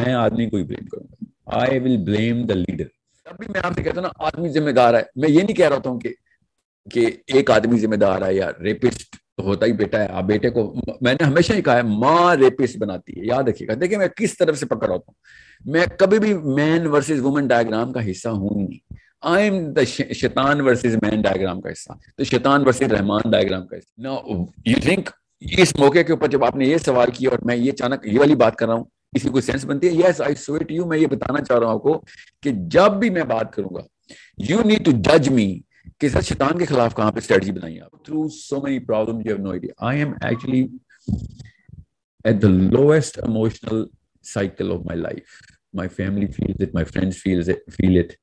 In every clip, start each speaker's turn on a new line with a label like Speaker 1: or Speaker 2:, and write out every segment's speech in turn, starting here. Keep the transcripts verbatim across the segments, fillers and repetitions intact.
Speaker 1: میں آدمی کو ہی بلیم کروں گا. آئی ول بلیم دا لیڈر. اب بھی میں آپ سے کہتا ہوں نا آدمی ذمہ دار ہے, میں یہ نہیں کہہ رہا ہوں کہ کہ ایک آدمی ذمہ دار ہے یا ریپسٹ ہوتا ہی بیٹا ہے. آپ بیٹے کو, میں نے ہمیشہ ہی کہا ہے ماں ریپسٹ بناتی ہے, یاد رکھیے گا. دیکھیں میں کس طرف سے پکڑ رہا ہوں, میں کبھی بھی مین ورسز وومن ڈائیگرام کا حصہ ہوں نہیں. آئی ایم دا شیطان ورسز مین ڈائیگرام کا حصہ, تو شیطان ورسز رحمان ڈائیگرام کا حصہ. نا یو تھنک اس موقع کے اوپر جب آپ نے یہ سوال کیا اور میں یہ اچانک یہ والی بات کر رہا ہوں, اسی کو سینس بنتی ہے. Yes I saw it you. میں یہ بتانا چاہ رہا ہوں آپ کو کہ جب بھی میں بات کروں گا یو نیڈ ٹو جج می کہ سر شیطان کے خلاف کہاں پہ اسٹریٹجی بنائی آپ. Through so many problem you have no idea. I am actually at the lowest emotional cycle of my life. My family feels it, my friends feels it, feel it.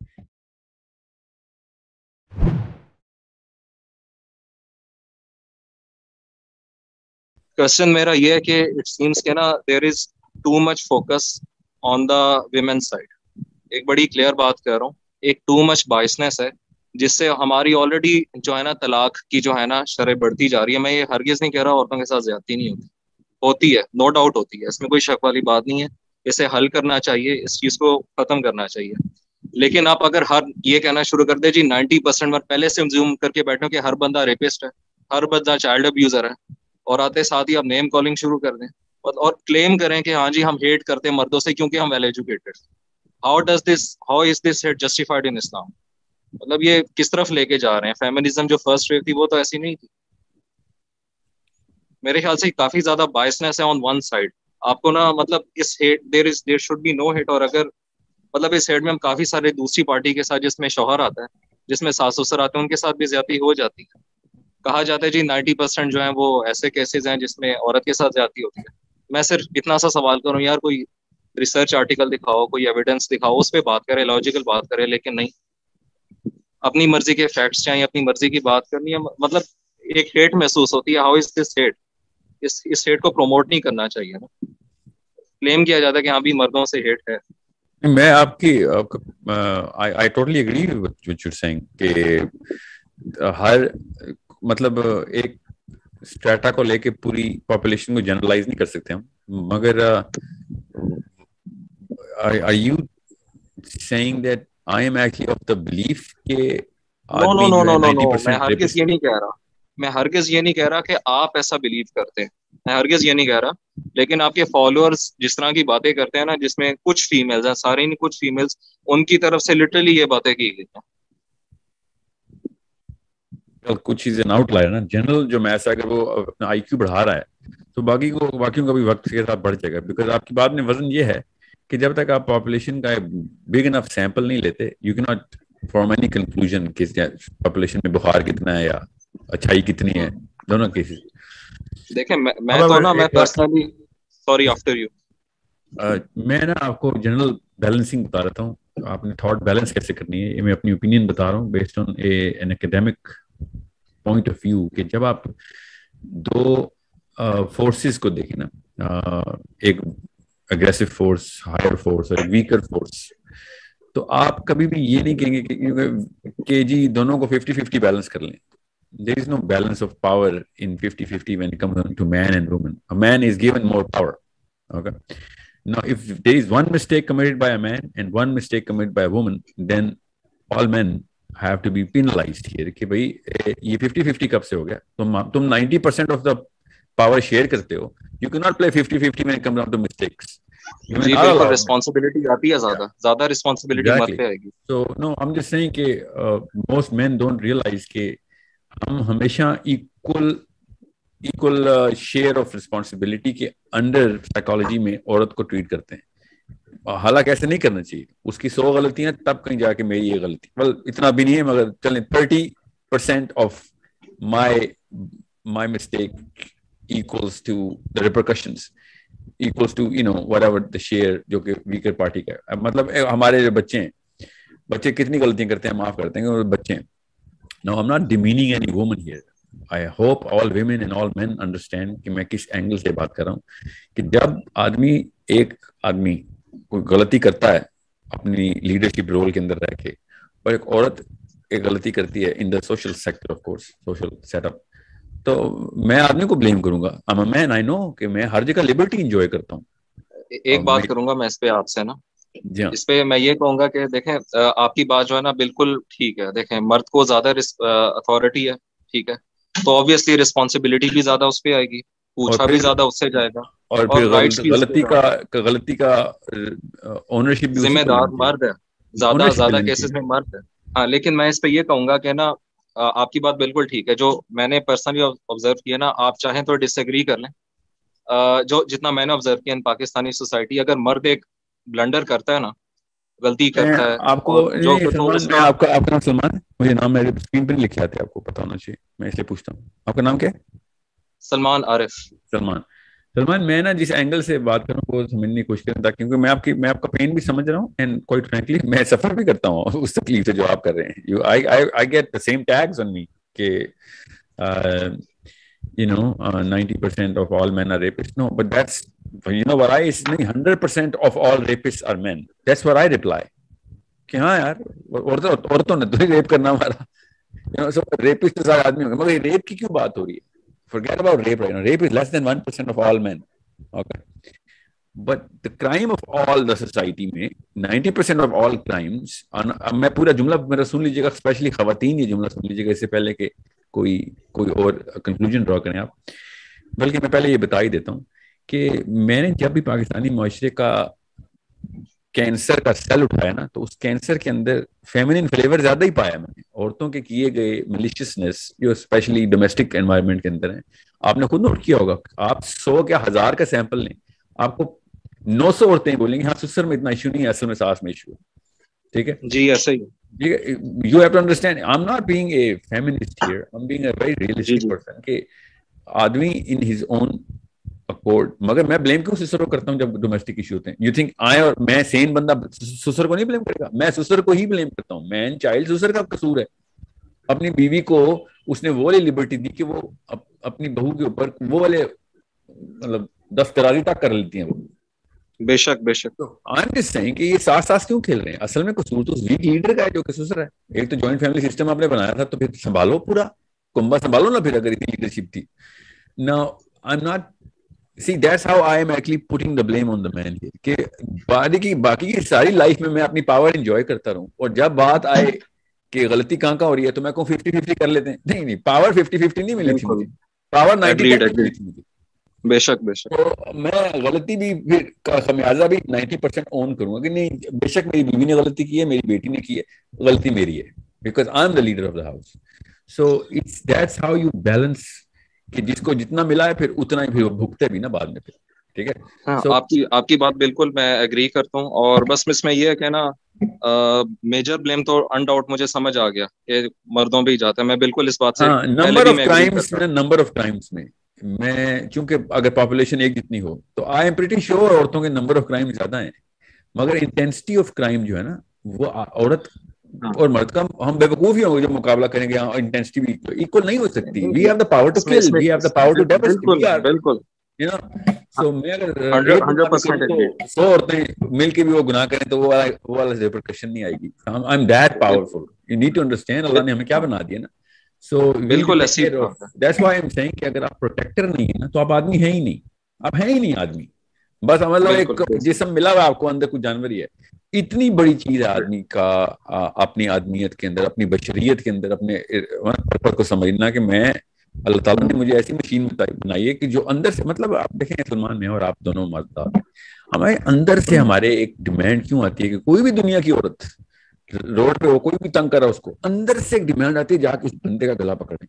Speaker 2: Question میرا یہ ہے کہ it seems کہ نا there is too much focus on the women's side. ایک بڑی clear بات کہہ رہا ہوں, ایک too much biasness ہے جس سے ہماری آلریڈی جو ہے نا طلاق کی جو ہے نا شرح بڑھتی جا رہی ہے. میں یہ ہرگز نہیں کہہ رہا عورتوں کے ساتھ زیادتی نہیں ہوتی, ہوتی ہے, نو ڈاؤٹ ہوتی ہے, اس میں کوئی شک والی بات نہیں ہے. اسے حل کرنا چاہیے, اس چیز کو ختم کرنا چاہیے. لیکن آپ اگر ہر یہ کہنا شروع کر دیں جی نائنٹی پرسینٹ میں پہلے سے زوم کر کے بیٹھو کہ ہر بندہ ریپسٹ ہے, ہر بندہ چائلڈ ابیوزر ہے, اور آتے ساتھ ہی آپ نیم کالنگ شروع کر دیں اور کلیم کریں کہ ہاں جی ہم ہیٹ کرتے ہیں مردوں سے کیونکہ ہم well educated. How does this how is this hate justified in Islam? مطلب یہ کس طرف لے کے جا رہے ہیں؟ فیمنزم جو فرسٹ ویو تھی وہ تو ایسی نہیں تھی. میرے خیال سے کافی زیادہ بائسنس ہے آن ون سائڈ. آپ کو نا مطلب اس hate there is there should be no hate. اور اگر مطلب اس ہیٹ میں ہم کافی سارے دوسری پارٹی کے ساتھ جس میں شوہر آتا ہے, جس میں ساس سسر آتے ہیں, ان کے ساتھ بھی زیادتی ہو جاتی ہے. کہا جاتا ہے جی نائنٹی پرسینٹ جو ہیں وہ ایسے کیسز ہیں جس میں عورت کے ساتھ زیادتی ہوتی ہے. میں صرف اتنا سا سوال کروں یار, کوئی ریسرچ آرٹیکل دکھاؤ, کوئی ایویڈنس دکھاؤ, اس پہ بات کرے, لاجیکل بات کرے. لیکن نہیں, اپنی مرضی کے فیکٹس چاہیں, اپنی مرضی کی بات کرنی ہے. مطلب ایک ہیٹ محسوس ہوتی ہے. How is this hate? اس اس ہیٹ کو پروموٹ نہیں کرنا چاہیے نا. کلیم کیا جاتا ہے کہ ہاں بھی مردوں سے ہیٹ ہے.
Speaker 1: میں آپ کی I totally agree with you saying کہ ہر مطلب ایک اسٹریٹا کو لے کے پوری پاپولیشن کو جنرلائز نہیں کر سکتے ہم, مگر are you saying that I am actually of the belief کہ
Speaker 2: نو نو
Speaker 1: آدمی
Speaker 2: نو
Speaker 1: جو ہے
Speaker 2: نو نو
Speaker 1: نائنٹی
Speaker 2: نو میں
Speaker 1: پرسینٹ
Speaker 2: ہرگز یہ نہیں کہہ رہا میں ہرگز یہ نہیں کہہ رہا کہ آپ ایسا بلیو کرتے ہیں, میں ہرگز یہ نہیں کہہ رہا. لیکن آپ کے فالوورز جس طرح کی باتیں کرتے ہیں نا, جس میں کچھ فیمیلز ہیں, سارے نہیں, کچھ فیمیلز, ان کی طرف سے لٹرلی یہ باتیں کی گئی ہیں.
Speaker 1: کچھ چیزیں آؤٹ لائر نا. جنرل جو میتھس ہے اگر وہ اپنا آئی کیو بڑھا رہا ہے تو باقی کو باقیوں کا بھی وقت کے ساتھ بڑھ جائے گا. بیکاز آپ کی بات میں وزن یہ ہے کہ جب تک آپ پاپولیشن کا بگ انف سیمپل نہیں لیتے you can not form any conclusion کہ پاپولیشن میں بخار کتنا ہے یا اچھائی کتنی ہے, دونوں کیسز.
Speaker 2: دیکھیں میں تو نا میں پرسنلی سوری آفٹر یو
Speaker 1: میں نا آپ کو جنرل بیلنسنگ بتا رہتا ہوں. آپ نے تھاٹ بیلنس کیسے کرنی ہے, یہ میں اپنی اوپینین بتا رہا ہوں based on an academic point of view. کہ جب آپ دو فورسز کو دیکھیں نا, ایک اگریسو فورس, ہائر فورس, اور ایک ویکر فورس, تو آپ کبھی بھی یہ نہیں کہیں گے کہ جی دونوں کو ففٹی ففٹی بیلنس کر لیں. There is no balance of power in fifty fifty when it comes to man and woman. A man is given more power. Okay. Now, if there is one mistake committed by a man and one mistake committed by a woman, then all men have to be penalized here. کہ بھائی یہ fifty fifty کب سے ہو گیا؟ تم تم ninety percent of the power share کرتے ہو. You cannot play fifty fifty when it comes down to mistakes.
Speaker 2: جی بالکل, ریسپانسبلٹی آتی ہے, زیادہ زیادہ ریسپانسبلٹی مرد پہ آئے گی.
Speaker 1: So no, I'm just saying کہ most men don't realize کہ ہم ہمیشہ equal equal share of responsibility کے انڈر سائیکالوجی میں عورت کو ٹریٹ کرتے ہیں. حالانکہ ایسے نہیں کرنا چاہیے. اس کی سو غلطیاں تب کہیں جا کے میری یہ غلطی, well اتنا بھی نہیں ہے مگر چلیں thirty percent of my my mistake equals to the repercussions equals to you know whatever the share جو کہ weaker party کا ہے. مطلب ہمارے جو بچے ہیں, بچے کتنی غلطیاں کرتے ہیں معاف کرتے ہیں, بچے ہیں. No, I'm not demeaning any woman here. I hope all women and all men understand کہ میں کس اینگل سے بات کر رہا ہوں. کہ جب آدمی ایک آدمی کوئی غلطی کرتا ہے اپنی لیڈرشپ رول کے اندر رہ کے, اور ایک عورت ایک غلطی کرتی ہے in the social sector of course, social set up, تو میں آدمی کو بلیم کروں گا. I'm a man, I know کہ میں ہر جگہ لبرٹی انجوائے کرتا ہوں.
Speaker 2: ایک بات کروں گا میں اس پہ آپ سے نا, اس پہ میں یہ کہوں گا کہ دیکھیں آپ کی بات جو ہے نا بالکل ٹھیک ہے. دیکھیں مرد کو زیادہ اتھارٹی ہے, ٹھیک ہے, تو آبویسلی رسپانسبلٹی بھی زیادہ اس پہ آئے گی, پوچھا بھی زیادہ اس سے جائے گا,
Speaker 1: اور پھر غلطی کا غلطی کا اونرشپ بھی
Speaker 2: ذمہ دار مرد ہے, زیادہ زیادہ کیسز میں مرد ہے. ہاں لیکن میں اس پہ یہ کہوں گا کہ نا آپ کی بات بالکل ٹھیک ہے, جو میں نے پرسنلی آبزرو کیا نا, آپ چاہیں تو ڈس ایگری کر لیں, جو جتنا میں نے آبزرو کیا ان پاکستانی سوسائٹی, اگر مرد ایک بلنڈر کرتا ہے نا, غلطی کرتا ہے,
Speaker 1: آپ کو
Speaker 2: اور جو
Speaker 1: سلمان, میں آپ کا آپ کا نام سلمان ہے, مجھے نام میرے اسکرین پہ نہیں لکھے آتے, آپ کو پتا ہونا چاہیے, میں اس لیے پوچھتا ہوں. آپ کا نام کیا ہے؟
Speaker 2: سلمان عارف.
Speaker 1: سلمان سلمان میں نا جس اینگل سے بات کروں وہ سمجھنے کی کوشش کرتا, کیونکہ میں آپ کی میں آپ کا پین بھی سمجھ رہا ہوں, اینڈ کوائٹ فرینکلی میں سفر بھی کرتا ہوں اس تکلیف سے جو آپ کر رہے ہیں. I get the same tags on me کہ you know uh, ninety percent of all men are rapists. No, but that's, you know what I is نہیں, one hundred percent of all rapists are men. That's what I reply. کہ ہاں یار عورتوں نے تو rape کرنا ہمارا, you know, so rapist تو سارے آدمی ہوں گے, مگر ریپ کی کیوں بات ہو رہی ہے؟ Forget about rape right now. Rape is less than one percent of all men. Okay. But the crime of all the society میں ninety percent of all crimes, میں پورا جملہ میرا سن لیجیے گا, اسپیشلی خواتین یہ جملہ سن لیجیے گا اس سے پہلے کہ کوئی کوئی اور کنکلوژن ڈرا کریں آپ. بلکہ میں پہلے یہ بتا ہی دیتا ہوں کہ میں نے جب بھی پاکستانی معاشرے کا کینسر کا سیل اٹھایا نا, تو اس کینسر کے اندر فیمنن فلیور زیادہ ہی پایا میں نے. عورتوں کے کیے گئے ملیشیسنس جو اسپیشلی ڈومیسٹک انوائرمنٹ کے اندر ہیں, آپ نے خود نوٹ کیا ہوگا, آپ سو کیا ہزار کا سیمپل لیں, آپ کو نو سو عورتیں بولیں گے ہاں سسر میں اتنا ایشو نہیں ہے, اصل میں ساس میں ایشو ہے. ٹھیک ہے جی, ایسا ہی you have to understand, I am not being a feminist here, I am being a very realistic person کہ آدمی ان ہز اون اکورڈ. مگر میں بلیم کیوں سسر کو کرتا ہوں جب ڈومیسٹک ایشو ہوتے ہیں؟ یو تھنک آئے اور میں سین بندہ سسر کو نہیں بلیم کرے گا؟ میں سسر کو ہی بلیم کرتا ہوں. مین چائلڈ سسر کا قصور ہے. اپنی بیوی کو اس نے وہ والی لبرٹی دی کہ وہ اپنی بہو کے اوپر وہ والے مطلب دسترازی تک کر لیتی ہیں وہ.
Speaker 2: بے شک بے شک.
Speaker 1: آئی ایم جسٹ سیئنگ کہ یہ ساتھ ساتھ کیوں کھیل رہے ہیں؟ اصل میں قصور تو ویک لیڈر کا ہے جو کہ سسر ہے. ایک تو جوائنٹ فیملی سسٹم آپ نے بنایا تھا, تو پھر سنبھالو, پورا کنبا سنبھالو نا پھر, اگر اتنی لیڈرشپ تھی. Now I'm not, see that's how I am actually putting the blame on the man here کہ باقی کی باقی کی ساری لائف میں میں اپنی پاور انجوائے کرتا رہوں, اور جب بات آئے کہ غلطی کہاں کہاں ہو رہی ہے تو میں کہوں ففٹی ففٹی کر لیتے ہیں. نہیں نہیں, پاور ففٹی ففٹی نہیں ملی تھی مجھے, پاور نائنٹی ملی تھی مجھے.
Speaker 2: بے شک بے شک.
Speaker 1: تو میں غلطی بھی پھر خمیازہ بھی نائنٹی پرسینٹ اون کروں گا کہ نہیں بے شک میری بیوی نے غلطی کی ہے, میری بیٹی نے کی ہے, غلطی میری ہے, because I am the leader of the house. So it's that's how you balance کہ جس کو جتنا ملا ہے پھر اتنا ہی پھر بھگتے بھی نا بعد میں پھر. ٹھیک ہے,
Speaker 2: so, آپ کی آپ کی بات بالکل میں ایگری کرتا ہوں. اور بس اس میں یہ ہے کہ نا میجر بلیم تو انڈاؤٹ مجھے سمجھ آ گیا کہ مردوں پہ ہی جاتا ہے. میں بالکل اس بات سے
Speaker 1: نمبر آف کرائمز میں نمبر آف کرائمز میں میں چونکہ اگر پاپولیشن ایک جتنی ہو تو آئی ایم پریٹی شیور عورتوں کے نمبر آف کرائم زیادہ ہیں, مگر انٹینسٹی آف کرائم جو ہے نا وہ عورت اور مرد کا ہم بے وقوف ہی ہوں گے جب مقابلہ کریں گے. انٹینسٹی بھی ایکول نہیں ہو سکتی. We have the power to kill, we have the power to devastate. بالکل, یو نو, سو میں اگر سو عورتیں مل کے بھی وہ گناہ کریں تو وہ والا وہ والا ریپرکشن نہیں آئے گی. I am that powerful. You need to understand اللہ نے ہمیں کیا بنا دیا نا. سو بالکل that's why I am seeing کہ اگر آپ پروٹیکٹر نہیں ہے نا تو آپ آدمی ہے ہی نہیں, آپ ہے ہی نہیں آدمی. بس سمجھ لو ایک جسم ملا ہوا آپ کو, اندر کچھ جانور ہی ہے. اتنی بڑی چیز ہے آدمی کا اپنی آدمیت کے اندر, اپنی بشریت کے اندر, اپنے پرپس کو سمجھنا کہ میں اللہ تعالیٰ نے مجھے ایسی مشین بنائی ہے کہ جو اندر سے, مطلب آپ دیکھیں سلمان میں اور آپ دونوں مرد, ہمارے اندر سے ہمارے ایک ڈیمانڈ کیوں آتی ہے کہ کوئی بھی دنیا کی عورت روڈ پہ ہو, کوئی بھی تنگ کرا اس کو, اندر سے ایک ڈیمانڈ آتی ہے جا کے اس بندے کا گلا پکڑیں.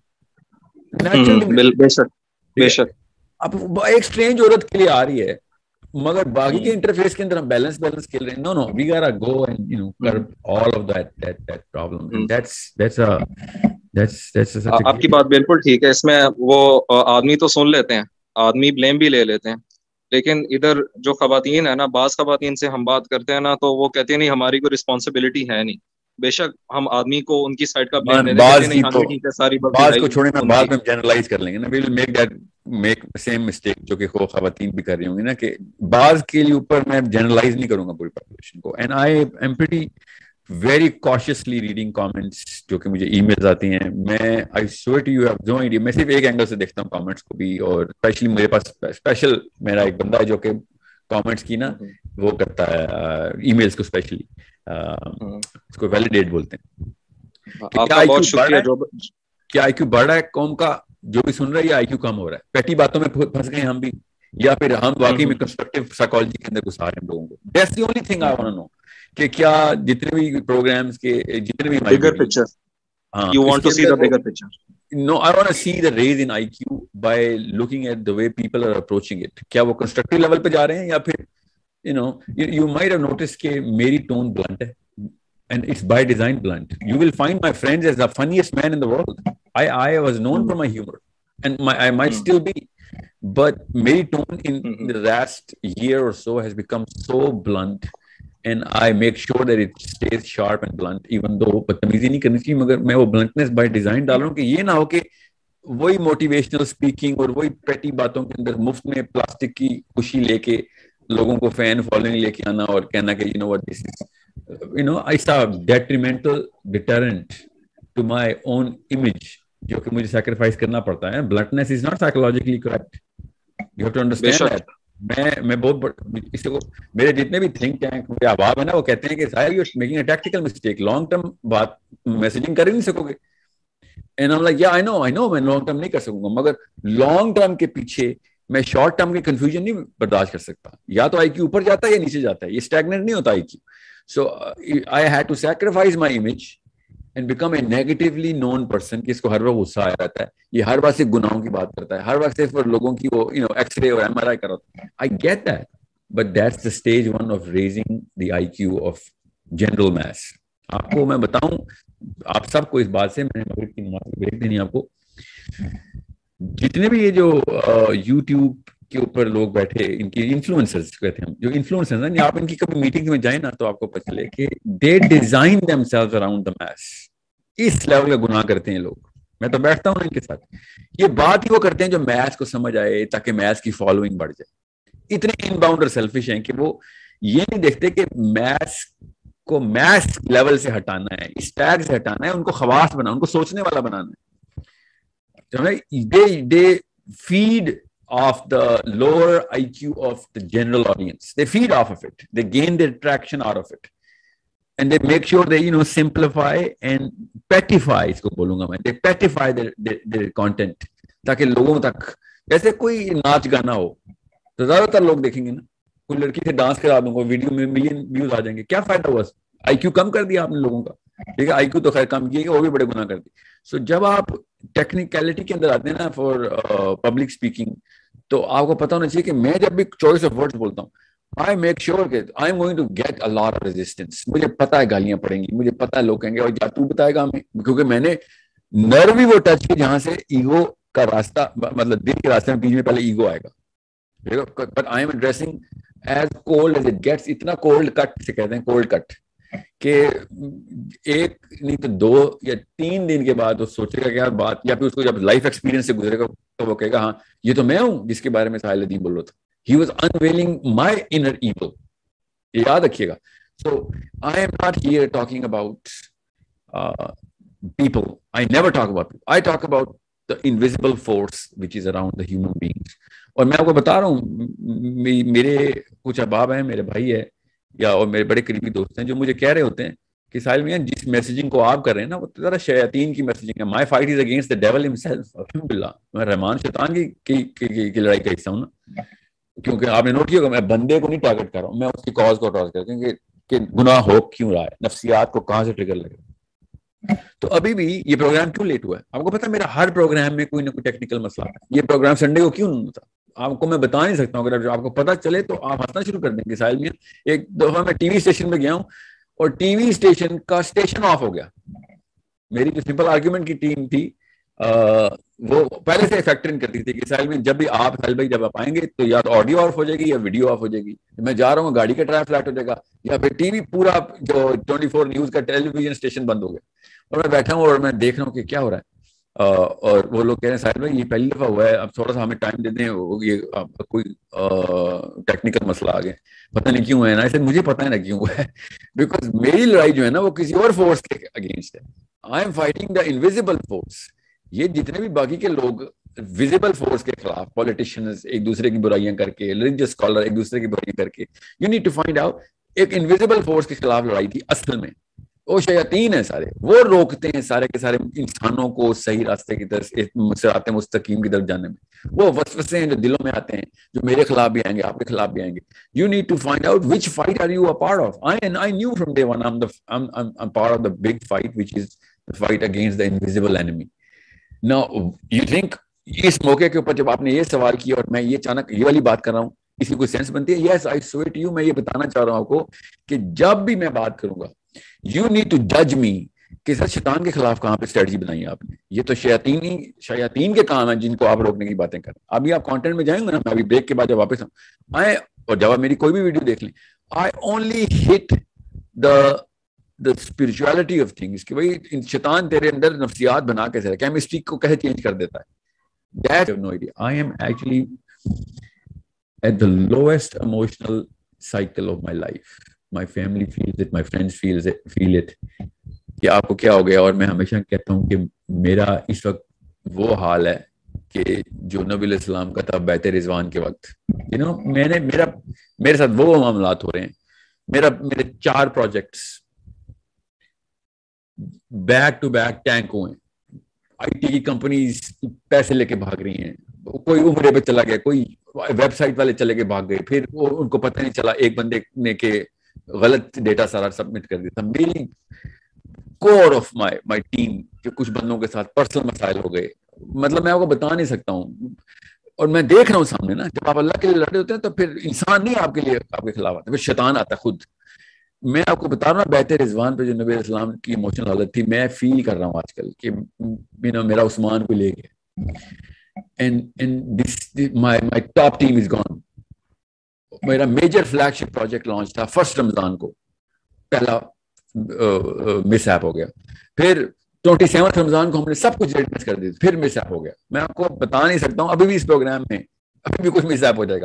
Speaker 1: اب ایک سٹرینج عورت کے لیے آ رہی ہے, مگر باقی کے انٹرفیس کے اندر ہم بیلنس بیلنس کھیل رہے ہیں. No no, we gotta go and you know curb all of that that that problem. That's that's uh that's that's
Speaker 2: آپ کی بات بالکل ٹھیک ہے. اس میں وہ آدمی تو سن لیتے ہیں, آدمی بلیم بھی لے لیتے ہیں, لیکن ادھر جو خواتین ہے نا, بعض خواتین سے ہم بات کرتے ہیں نا تو وہ کہتے ہیں نہیں ہماری کوئی رسپانسبلٹی ہے نہیں. بے شک ہم آدمی کو ان کی سائڈ کا بلیم دیتے ہیں, نہیں ہمیں ٹھیک ہے ساری
Speaker 1: بعض کو چھوڑیں نا, بعد میں جنرلائز کر لیں گے نا, we will make that make same mistake جو کہ خواتین بھی کر رہی ہوں گی نا, کہ بعض کے لیے اوپر میں جنرلائز نہیں کروں گا پوری پاپولیشن کو. And I am pretty very consciously reading comments جو کہ مجھے ای میلز آتی ہیں. میں I swear to you have no idea, میں صرف ایک اینگل سے دیکھتا ہوں کامنٹس کو بھی, اور اسپیشلی میرے پاس اسپیشل میرا ایک بندہ ہے جو کہ کامنٹس کی نا وہ کرتا ہے ای میلس کو اسپیشلی اس کو ویلیڈیٹ بولتے ہیں.
Speaker 2: بہت شکریہ.
Speaker 1: کیا آئی کیو بڑھ رہا ہے قوم کا جو بھی سن رہا ہے یا آئی کیو کم ہو رہا ہے؟ پیٹی باتوں میں پھنس گئے ہم بھی, یا پھر ہم واقعی میں کنسٹرکٹیو سائیکالوجی کے اندر گھسا رہے ہیں لوگوں کو. That's the only thing I want to know کہ کیا جتنے بھی پروگرامز کے جتنے بھی
Speaker 2: bigger picture you want to see the bigger picture.
Speaker 1: No, I want to see the raise in I Q by looking at the way people are approaching it. کیا وہ constructive level پہ جا رہے ہیں یا پھر you know you, you might have noticed کہ میری tone blunt ہے and it's by design blunt. You will find my friends as the funniest man in the world. I I was known for my humor and my I might still be, but میری tone in the last year or so has become so blunt and I make sure that it stays sharp and blunt, even though بدتمیزی نہیں کرنی چاہیے, مگر میں وہ bluntness by design ڈال رہا ہوں کہ یہ نہ ہو کہ وہی موٹیویشنل اسپیکنگ اور وہی پیٹی باتوں کے اندر مفت میں پلاسٹک کی خوشی لے کے لوگوں کو فین فالوئنگ لے کے آنا اور کہنا کہ you know what this is, you know it's a detrimental deterrent to my own image جو کہ مجھے سیکریفائز کرنا پڑتا ہے. bluntness is not psychologically correct. You have to understand that. میں میں بہت اس کو میرے جتنے بھی تھنک ٹینک میرے احباب ہیں نا وہ کہتے ہیں کہ صاحب you making a tactical mistake, long term بات میسجنگ کر ہی نہیں سکو گے. اینڈ آئی ایم لائک یا آئی نو آئی نو میں لانگ ٹرم نہیں کر سکوں گا, مگر لانگ ٹرم کے پیچھے میں شارٹ ٹرم کی کنفیوژن نہیں برداشت کر سکتا. یا تو آئی کیو اوپر جاتا ہے یا نیچے جاتا ہے, یہ اسٹیگننٹ نہیں ہوتا I Q. So I had to sacrifice my image and become a negatively known person کہ اس کو ہر وقت غصہ آیا رہتا ہے, یہ ہر بات سے گناہوں کی بات کرتا ہے, ہر وقت صرف لوگوں کی وہ you know ایکس رے اور ایم آر آئی کراتا ہے. I get that, but that's the stage one of raising the I Q of general mass. آپ کو میں بتاؤں, آپ سب کو اس بات سے میں نے مغرب کی نماز کی بریک دینی آپ کو, جتنے بھی یہ جو یوٹیوب کے اوپر لوگ بیٹھے ان کی انفلوئنسرز کہتے ہیں, جو انفلوئنسرز ہیں, آپ ان کی کبھی میٹنگ میں جائیں نا تو آپ کو پتہ چلے کہ they design themselves around the mass. اس لیول کا گناہ کرتے ہیں لوگ. میں تو بیٹھتا ہوں ان کے ساتھ, یہ بات ہی وہ کرتے ہیں جو میتھ کو سمجھ آئے تاکہ میتھ کی فالوئنگ بڑھ جائے. اتنے ان باؤنڈ اور سیلفش ہیں کہ وہ یہ نہیں دیکھتے کہ میتھ کو میتھ لیول سے ہٹانا ہے, اس ٹیگ سے ہٹانا ہے, ان کو خواص بنانا, ان کو سوچنے والا بنانا ہے. they they feed off the lower I Q of the general audience. They feed off of it. They gain their traction out of it. And they make sure they, you know, simplify and petify, اس کو بولوں گا میں, they petify their, their, their content تاکہ لوگوں تک, جیسے کوئی ناچ گانا ہو تو زیادہ تر لوگ دیکھیں گے نا, کوئی لڑکی سے ڈانس کرا دوں گا ویڈیو میں ملین ویوز آ جائیں گے, کیا فائدہ ہوا, آئی کیو کم کر دیا آپ نے لوگوں کا. ٹھیک ہے, آئی کیو تو خیر کم کیے گا, وہ بھی بڑے گناہ کر دی. سو جب آپ ٹیکنیکلٹی کے اندر آتے ہیں نا فار پبلک اسپیکنگ, تو آپ کو پتا ہونا چاہیے کہ میں جب بھی چوائس آف ورڈز بولتا ہوں, I make sure that I am going to get a lot of resistance. مجھے پتا ہے گالیاں پڑیں گی, مجھے پتا ہے لوگ کہیں گے اور تو بتائے گا ہمیں, کیونکہ میں نے نرو بھی وہ ٹچ کی جہاں سے ایگو کا راستہ, مطلب دل کے راستے میں بیچ میں پہلے ایگو آئے گا. But I am addressing as cold as it gets. اتنا cold cut سے کہتے ہیں, cold cut, کہ ایک نہیں تو دو یا تین دن کے بعد وہ سوچے گا کیا بات, یا پھر اس کو جب لائف ایکسپیرینس سے گزرے گا تو وہ کہے گا ہاں یہ تو میں ہوں جس کے بارے میں ساحل الدین بول رہا تھا. He was unveiling my inner evil. یہ یاد رکھیے گا. So I am not here talking about uh, people. I never talk about people. I talk about the invisible force which is around the human beings. اور میں آپ کو بتا رہا ہوں, میرے کچھ احباب ہیں, میرے بھائی ہے یا اور میرے بڑے قریبی دوست ہیں جو مجھے کہہ رہے ہوتے ہیں کہ ساحل میاں جس میسیجنگ کو آپ کر رہے ہیں نا وہ ذرا شیاطین کی میسیجنگ ہے. My fight is against the devil himself. الحمدللہ میں رحمان شیطان کی کی لڑائی کا حصہ ہوں نا, کیونکہ آپ نے نوٹ کیا کہ میں بندے کو نہیں ٹارگٹ کر رہا ہوں, میں اس کی کاز کو ٹارگٹ کر رہا ہوں کہ گناہ ہو کیوں رہا ہے, نفسیات کو کہاں سے ٹریگر لگے. تو ابھی بھی یہ پروگرام کیوں لیٹ ہوا ہے آپ کو پتا ہے, میرا ہر پروگرام میں کوئی نہ کوئی ٹیکنیکل مسئلہ ہے. یہ پروگرام سنڈے کو کیوں نہیں ہوتا آپ کو میں بتا نہیں سکتا ہوں, اگر آپ کو پتا چلے تو آپ ہنسنا شروع کر دیں گے. ساحل میاں ایک دفعہ میں ٹی وی اسٹیشن پہ گیا ہوں اور ٹی وی اسٹیشن کا اسٹیشن آف ہو گیا. میری جو سمپل آرگیومنٹ کی ٹیم تھی وہ پہلے سے فیکٹر ان کرتی تھی کہ ساحل میں جب بھی آپ ساحل بھائی جب آپ آئیں گے تو یا تو آڈیو آف ہو جائے گی یا ویڈیو آف ہو جائے گی. میں جا رہا ہوں گاڑی کا ٹائر فلیٹ ہو جائے گا یا پھر ٹی وی پورا جو ٹوئنٹی فور نیوز کا ٹیلی ویژن اسٹیشن بند ہو گیا. اور میں بیٹھا ہوں اور میں دیکھ رہا ہوں کہ کیا ہو رہا ہے. اور وہ لوگ کہہ رہے ہیں ساحل بھائی یہ پہلی دفعہ ہوا ہے, اب تھوڑا سا ہمیں ٹائم دے دیں, یہ کوئی ٹیکنیکل مسئلہ آ گیا, پتہ نہیں کیوں ہے نا. ایسے مجھے پتہ ہے نا کیوں ہے, بیکاز میری لڑائی جو ہے نا وہ کسی اور فورس کے اگینسٹ ہے. I am fighting the invisible force. یہ جتنے بھی باقی کے لوگ ویزیبل فورس کے خلاف، پولیٹیشنز ایک دوسرے کی برائیاں کر کے، ریلیجیس اسکالر ایک دوسرے کی برائیاں کر کے، you need to find out ایک انویزیبل فورس کے خلاف لڑائی تھی اصل میں. وہ شیاطین ہیں سارے، وہ روکتے ہیں سارے کے سارے انسانوں کو صحیح راستے کی طرف، صراط مستقیم کی طرف جانے میں. وہ وسوسے ہیں جو دلوں میں آتے ہیں، جو میرے خلاف بھی آئیں گے، آپ کے خلاف بھی آئیں گے. You need to find out which fight are you a part of. I and I knew from day one I'm the I'm I'm, I'm part of the big fight, which is the fight against the invisible enemy. Now you think اس موقع کے اوپر جب آپ نے یہ سوال کیا اور میں یہ اچانک یہ والی بات کر رہا ہوں، اس کی کوئی سینس بنتی ہے؟ Yes I saw it you. میں یہ بتانا چاہ رہا ہوں آپ کو کہ جب بھی میں بات کروں گا یو نیڈ ٹو جج می کہ سر شیطان کے خلاف کہاں پہ اسٹریٹجی بنائی ہے آپ نے. یہ تو شیاطین ہی شیاطین کے کام ہیں جن کو آپ روکنے کی باتیں کریں. ابھی آپ کانٹینٹ میں جائیں گے نا، میں ابھی بریک کے بعد جب واپس آئے اور جب آپ میری کوئی بھی ویڈیو دیکھ لیں، I only hit the the spirituality of things کہ بھائی شیطان تیرے اندر نفسیات بنا کے کیمسٹری کو کیسے چینج کر دیتا ہے. That I have no idea. I am actually at the lowest emotional cycle of my life. My family feels it, my friends feels it, feel it. کہ آپ کو کیا ہو گیا؟ اور میں ہمیشہ کہتا ہوں کہ میرا اس وقت وہ حال ہے کہ جو نبی علیہ السلام کا تھا بیت رضوان کے وقت. you know میں نے میرا میرے ساتھ وہ معاملات ہو رہے ہیں. میرا میرے چار projects back to back tank ہوئے ہیں. آئی ٹی کی کمپنیز پیسے لے کے بھاگ رہی ہیں. کوئی عمرے پہ چلا گیا، کوئی ویب سائٹ والے چلے کے بھاگ گئے، پھر وہ ان کو پتہ نہیں چلا، ایک بندے نے کہ غلط ڈیٹا سارا سبمٹ کر دیا تھا. میری کور آف مائی مائی ٹیم کے کچھ بندوں کے ساتھ پرسنل مسائل ہو گئے. مطلب میں آپ کو بتا نہیں سکتا ہوں. اور میں دیکھ رہا ہوں سامنے نا، جب آپ اللہ کے لیے لڑے ہوتے ہیں تو پھر انسان نہیں آپ کے لیے آپ کے خلاف آتا، پھر شیطان آتا ہے خود. میں آپ کو بتا رہا ہوں بیت رضوان پہ جو نبی علیہ السلام کی ایموشنل حالت تھی، میں فیل کر رہا ہوں آج کل کہ you know, میرا عثمان کو لے گیا. and and this, this my my top team is gone. میرا major flagship project launch تھا فرسٹ رمضان کو، پہلا مس ایپ ہو گیا. پھر ٹوئنٹی سیونتھ رمضان کو ہم نے سب کچھ ریڈنس کر دی، پھر مس ایپ ہو گیا. میں آپ کو بتا نہیں سکتا ہوں، ابھی بھی اس پروگرام میں ابھی بھی کچھ مس ایپ ہو جائے گا.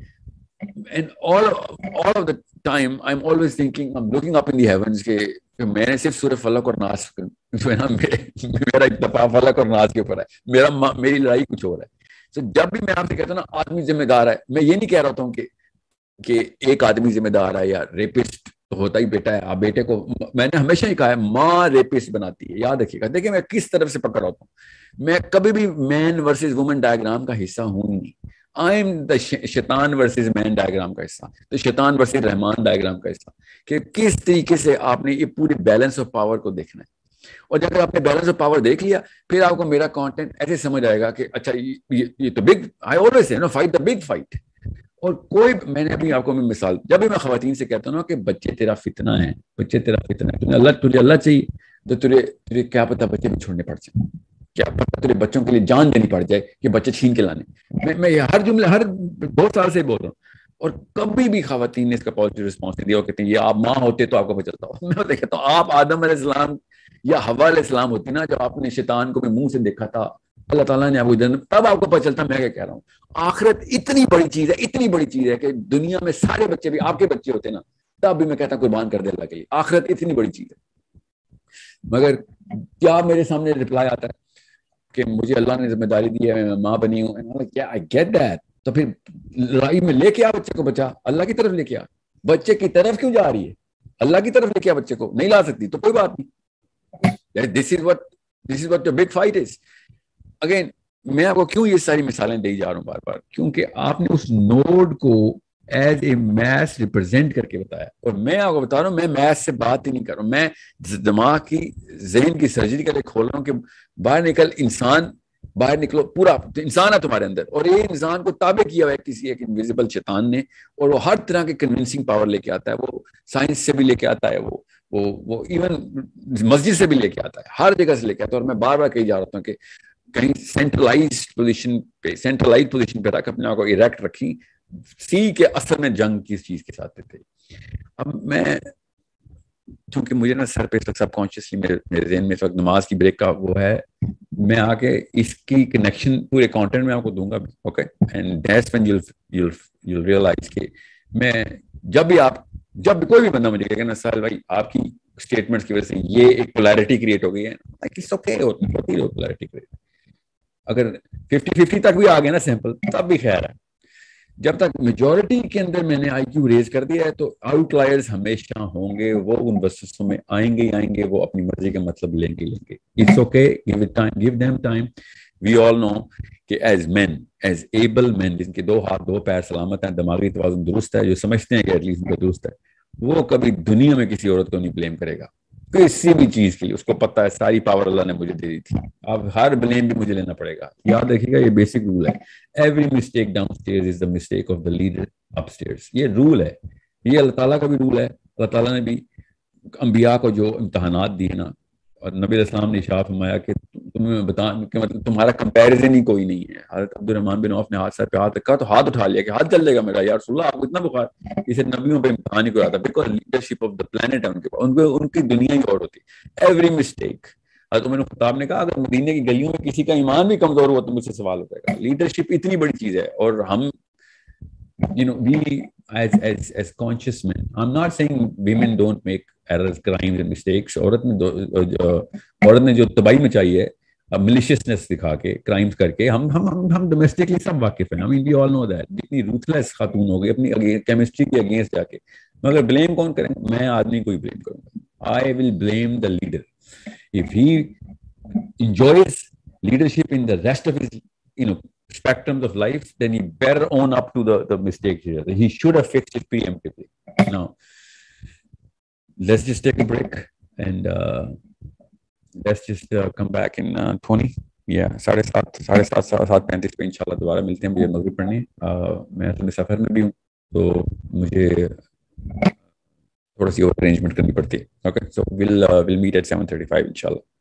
Speaker 1: And all, all of the time I'm always thinking, I'm looking up in the heavens کہ میں نے صرف سورہ فلق اور ناس جو ہے نا، میرا اتفاق فلق اور ناس کے اوپر ہے، میرا میری لڑائی کچھ اور ہے. So جب بھی میں آپ سے کہتا ہوں نا آدمی ذمہ دار ہے، میں یہ نہیں کہہ رہا ہوں کہ کہ ایک آدمی ذمہ دار ہے یا ریپسٹ ہوتا ہی بیٹا ہے. آپ بیٹے کو، میں نے ہمیشہ ہی کہا ہے ماں ریپسٹ بناتی ہے، یاد رکھیے گا. دیکھیں میں کس طرف سے پکڑ ہوتا ہوں، میں کبھی بھی مین ورسز وومن ڈائیگرام کا حصہ ہوں ہی نہیں. آئی ایم دا شیطان ورسز مین ڈائیگرام کا حصہ، تو شیطان ورسز رحمان ڈائیگرام کا حصہ، کہ کس طریقے سے آپ نے یہ پوری بیلنس آف پاور کو دیکھنا ہے. اور جب آپ نے بیلنس آف پاور دیکھ لیا، پھر آپ کو میرا کانٹینٹ ایسے سمجھ آئے گا کہ اچھا یہ تو بگ، آئی آلویز سے نا فائٹ دا بگ فائٹ. اور کوئی میں نے ابھی آپ کو میں مثال، جب بھی میں خواتین سے کہتا ہوں نا کہ بچے تیرا فتنہ ہے، بچے تیرا فتنہ ہے، اللہ تجھے اللہ چاہیے تو تجھے تجھے کیا پتا بچے بھی چھوڑنے پڑ جائیں، کیا پتا تیرے بچوں کے لیے جان دینی پڑ جائے کہ بچے چھین کے لانے. میں میں یہ ہر جملے ہر بہت سال سے بول رہا ہوں، اور کبھی بھی خواتین نے اس کا پازیٹیو رسپانس نہیں دیا. وہ کہتے ہیں یہ آپ ماں ہوتے تو آپ کو پتہ چلتا ہو. میں کہتا ہوں آپ آدم علیہ السلام یا حوا علیہ السلام ہوتی نا، جب آپ نے شیطان کو منہ سے دیکھا تھا، اللہ تعالیٰ نے آپ کو جنم، تب آپ کو پتہ چلتا. میں کیا کہہ رہا ہوں، آخرت اتنی بڑی چیز ہے، اتنی بڑی چیز ہے کہ دنیا میں سارے بچے بھی آپ کے بچے ہوتے نا، تب بھی میں کہتا ہوں قربان کر دے اللہ کے لیے. آخرت اتنی بڑی چیز ہے. مگر کیا میرے سامنے رپلائی آتا ہے کہ مجھے اللہ نے ذمہ داری دی ہے، میں ماں بنی ہوں. کیا آئی گیٹ دیٹ. تو پھر لڑائی میں لے کے آ بچے کو، بچا اللہ کی طرف لے کے آ. بچے کی طرف کیوں جا رہی ہے؟ اللہ کی طرف لے کے آ. بچے کو نہیں لا سکتی تو کوئی بات نہیں. This is what this is what the big fight is. Again میں آپ کو کیوں یہ ساری مثالیں دے جا رہا ہوں بار بار، کیونکہ آپ نے اس نوڈ کو ایز اے میتھ ریپرزینٹ کر کے بتایا. اور میں آپ کو بتا رہا ہوں میں میتھ سے بات ہی نہیں کر رہا ہوں، میں دماغ کی ذہن کی سرجری کر کے کھول رہا ہوں کہ باہر نکل انسان، باہر نکلو، پورا انسان ہے تمہارے اندر. اور یہ انسان کو تابع کیا ہوا ہے کسی ایک انویزیبل شیطان نے، اور وہ ہر طرح کے کنونسنگ پاور لے کے آتا ہے. وہ سائنس سے بھی لے کے آتا ہے، وہ وہ وہ ایون مسجد سے بھی لے کے آتا ہے، ہر جگہ سے لے کے آتا ہے. اور میں بار بار کہی جا رہا ہوں کہ کہیں سینٹرلائز پوزیشن پہ سینٹرلائز پوزیشن پہ رکھ اپنے آپ کو ایریکٹ رکھیں. سی کے اثر میں جنگ کس چیز کے ساتھ تھے. اب میں چونکہ مجھے نا سر پہ سب کانشیسلی میرے میرے ذہن میں اس وقت نماز کی بریک کا وہ ہے، میں آ کے اس کی کنیکشن پورے کانٹینٹ میں آپ کو دوں گا. Okay, and that's when you you you realize کہ میں جب بھی آپ جب بھی کوئی بھی بندہ مجھے کہے نا سہیل بھائی آپ کی اسٹیٹمنٹس کی وجہ سے یہ ایک پولیرٹی کریٹ ہو گئی ہے، ہوتی ہے پولیرٹی کریٹ. اگر ففٹی ففٹی تک بھی آ گیا نا سیمپل تب بھی خیر ہے. جب تک میجورٹی کے اندر میں نے آئی کیو ریز کر دیا ہے تو آؤٹ لائرز ہمیشہ ہوں گے, وہ ان بسوں میں آئیں گے آئیں گے وہ اپنی مرضی کا مطلب لیں گے لیں گے. It's okay, give it time, give them time. We all know کہ as men, as able men, جن کے دو ہاتھ دو پیر سلامت ہیں, دماغی توازن درست ہے, جو سمجھتے ہیں کہ ایٹ لیسٹ ان کا درست ہے, وہ کبھی دنیا میں کسی عورت کو نہیں بلیم کرے گا کسی بھی چیز کے لیے. اس کو پتہ ہے ساری پاور اللہ نے مجھے دے دی تھی, اب ہر بلیم بھی مجھے لینا پڑے گا. یاد رکھیے گا یہ بیسک رول ہے, every mistake downstairs is the mistake of the leader upstairs. یہ رول ہے, یہ اللہ تعالیٰ کا بھی رول ہے. اللہ تعالیٰ نے بھی انبیاء کو جو امتحانات دیے نا, اور نبی علیہ السلام نے ارشاد فرمایا کہ تمہیں بتا کہ مطلب تمہارا کمپیریزن ہی کوئی نہیں ہے. حضرت عبد الرحمن بن عوف نے ہاتھ سر پہ ہاتھ رکھا تو ہاتھ اٹھا لیا کہ ہاتھ چل جائے گا میرا, یا رسول اللہ آپ کو اتنا بخار. اسے نبیوں پہ امتحان ہی کراتا, because leadership of the plant ہے ان کے پاس, ان کو ان کی دنیا ہی اور ہوتی. ایوری مسٹیک, حضرت عمر خطاب نے کہا اگر مدینے کی گلیوں میں کسی کا ایمان بھی کمزور ہوا تو مجھ سے سوال ہوتا ہے. لیڈرشپ اتنی بڑی چیز ہے, اور ہم you know we as as as conscious men, I'm not saying women don't make errors, crimes and mistakes. عورت نے عورت نے جو تباہی مچائی ہے ملیشیسنس دکھا کے, کرائمز کر کے, ہم ہم ہم ہم ڈومیسٹکلی سب واقف ہیں. I mean we all know that. جتنی روتھلیس خاتون ہو گئی اپنی کیمسٹری کے اگینسٹ جا کے, مگر بلیم کون کریں؟ میں آدمی کو ہی بلیم کروں گا. I will blame the leader. If he enjoys leadership in the rest of his you know spectrums of life, then he better own up to the the mistakes here. He should have fixed it preemptively. Now let's just take a break and uh, let's just uh, come back in uh, twenty yeah ساڑھے سات ساڑھے سات سات پینتیس پہ انشاءاللہ دوبارہ ملتے ہیں. مجھے مغرب پڑھنی ہے, میں اپنے سفر میں بھی ہوں تو مجھے تھوڑا سی اور ارینجمنٹ کرنی پڑتی ہے. Okay, so we'll uh, we'll meet at seven thirty-five انشاءاللہ.